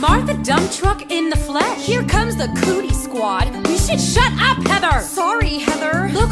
Martha Dump Truck in the flesh. Here comes the cootie squad. We should shut up, Heather. Sorry, Heather.